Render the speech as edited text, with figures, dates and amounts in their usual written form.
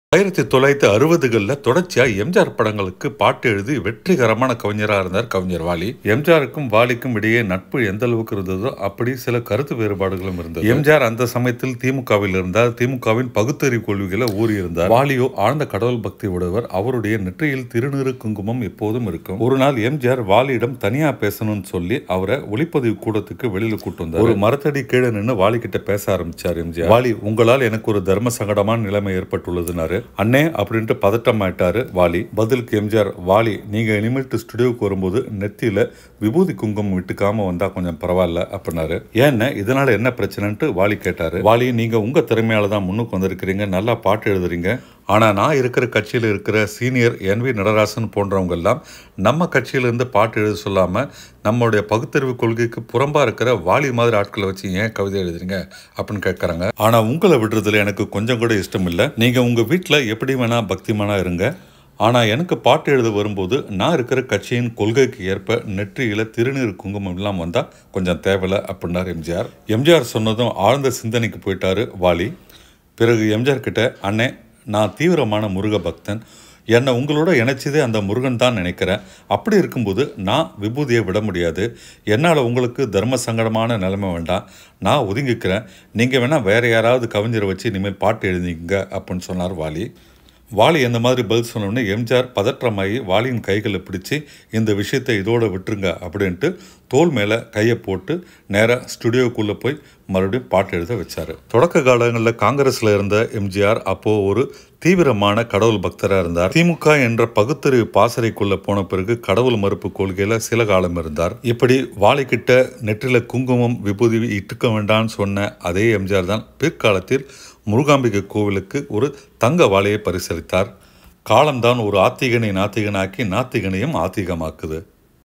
1960களில் தொடர்ச்சியாக எம்ஜிஆர் படங்களுக்கு பாட்டு எழுதி வெற்றிகரமான கவிஞராக இருந்தார் கவிஞர் வாலி. எம்ஜிஆருக்கும் வாலிக்கும் இடையே நட்பு எந்த அளவுக்கு இருந்ததோ அப்படி சில கருத்து வேறுபாடுகளும் இருந்தது. எம்ஜிஆர் அந்த சமயத்தில் திமுகவில் இருந்தார். திமுகவின் பகுத்தறிவு கொள்கைகளை ஊறியிருந்தார். வாலியோ ஆழ்ந்த கடவுள் பக்தி உடையவர். அவருடைய நெற்றியில் திருநீறு குங்குமம் எப்போதும் இருக்கும். ஒரு நாள் எம்ஜிஆர் வாலியிடம் தனியா பேசணும்னு சொல்லி அவரை ஒளிப்பதிவு கூடத்துக்கு வெளியில கூட்டு வந்தார். ஒரு மரத்தடி கீழே நின்று வாலி கிட்ட பேச ஆரம்பிச்சார் எம்ஜிஆர். வாலி, உங்களால் எனக்கு ஒரு தர்ம சங்கடமான நிலைமை ஏற்பட்டுள்ளதுனாரு. அண்ணே அப்படின்ட்டு பதட்டம் ஆயிட்டாரு வாலி. பதிலுக்கு எம்ஜிஆர், வாலி, நீங்க இனிமேட்டு ஸ்டுடியோவுக்கு வரும்போது நெத்தியில விபூதி குங்குமம் விட்டுக்காம வந்தா கொஞ்சம் பரவாயில்ல அப்படின்னாரு. ஏன்னா இதனால என்ன பிரச்சனைன்ட்டு வாலி கேட்டாரு. வாலி, நீங்க உங்க திறமையால தான் முன்னுக்கு வந்திருக்கிறீங்க, நல்லா பாட்டு எழுதுறீங்க. ஆனால் நான் இருக்கிற கட்சியில் இருக்கிற சீனியர் NV நடராசன் போன்றவங்க எல்லாம் நம்ம கட்சியிலேருந்து பாட்டு எழுத சொல்லாமல் நம்மளுடைய பகுத்தறிவு கொள்கைக்கு புறம்பாக இருக்கிற வாலி மாதிரி ஆட்களை வச்சு ஏன் கவிதை எழுதுறீங்க அப்படின்னு கேட்குறாங்க. ஆனால் உங்களை விடுறதுல எனக்கு கொஞ்சம் கூட இஷ்டம் இல்லை. நீங்கள் உங்கள் வீட்டில் எப்படி வேணால் பக்திமானாக இருங்க. ஆனால் எனக்கு பாட்டு எழுத வரும்போது நான் இருக்கிற கட்சியின் கொள்கைக்கு ஏற்ப நெற்றியில் திருநீர் குங்குமம் இல்லாமல் வந்தால் கொஞ்சம் தேவையில்லை அப்படின்னார் எம்ஜிஆர். எம்ஜிஆர் சொன்னதும் ஆழ்ந்த சிந்தனைக்கு போயிட்டாரு வாலி. பிறகு எம்ஜிஆர் கிட்ட, அண்ணே, நான் தீவிரமான முருக பக்தன். என்னை உங்களோட இணைச்சதே அந்த முருகன் தான் நினைக்கிறேன். அப்படி இருக்கும்போது நான் விபூதியை விட முடியாது. என்னால் உங்களுக்கு தர்ம சங்கடமான நிலைமை வேண்டாம். நான் ஒதுங்கிக்கிறேன். நீங்கள் வேணால் வேறு யாராவது கவிஞரை வச்சு இனிமேல் பாட்டு எழுதிங்க அப்படின்னு சொன்னார் வாலி. வாலி அந்த மாதிரி பதில் சொன்னோடனே எம்ஜிஆர் பதற்றமாகி வாலியின் கைகளை பிடிச்சி இந்த விஷயத்தை இதோட விட்டுருங்க அப்படின்ட்டு தோல் மேலே கையை போட்டு நேராக ஸ்டுடியோக்குள்ளே போய் மறுபடியும் பாட்டு எழுத வச்சார். தொடக்க காலங்களில் காங்கிரஸில் இருந்த எம்ஜிஆர் அப்போது ஒரு தீவிரமான கடவுள் பக்தராக இருந்தார். திமுக என்ற பகுத்தறிவு பாசறைக்குள்ளே போன பிறகு கடவுள் மறுப்பு கொள்கையில் சில காலம் இருந்தார். இப்படி வாலிக்கிட்ட நெற்றில குங்குமம் விபூதி இட்டுக்க வேண்டான்னு சொன்ன அதே எம்ஜிஆர் தான் பிற்காலத்தில் முருகாம்பிகை கோவிலுக்கு ஒரு தங்க வாளியை பரிசளித்தார். காலம்தான் ஒரு ஆத்திகனை நாத்திகனாக்கி நாத்திகனையும் ஆத்திகமாக்குது.